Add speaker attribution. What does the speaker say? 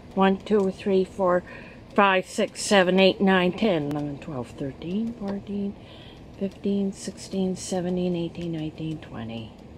Speaker 1: 1, 2, 3, 4, 5, 6, 7, 8, 9, 10, 11, 12, 13, 14, 15, 16, 17, 18, 19, 20.